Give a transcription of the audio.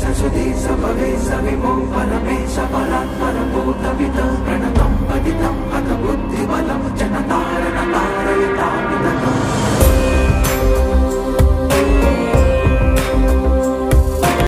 सुधीश भवेश विभो परमेश परात्पर भूतविद प्रणतं पतितं हत बुद्धिबलं जनतार